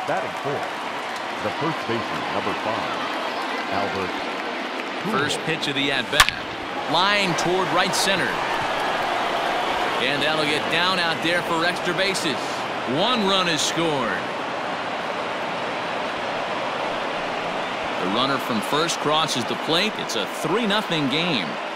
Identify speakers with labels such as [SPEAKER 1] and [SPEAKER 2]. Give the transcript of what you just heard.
[SPEAKER 1] Batting fourth, the first baseman, number 5, Albert.
[SPEAKER 2] First pitch of the at-bat. Line toward right center. And that'll get down out there for extra bases. 1 run is scored. The runner from first crosses the plate. It's a 3-0 game.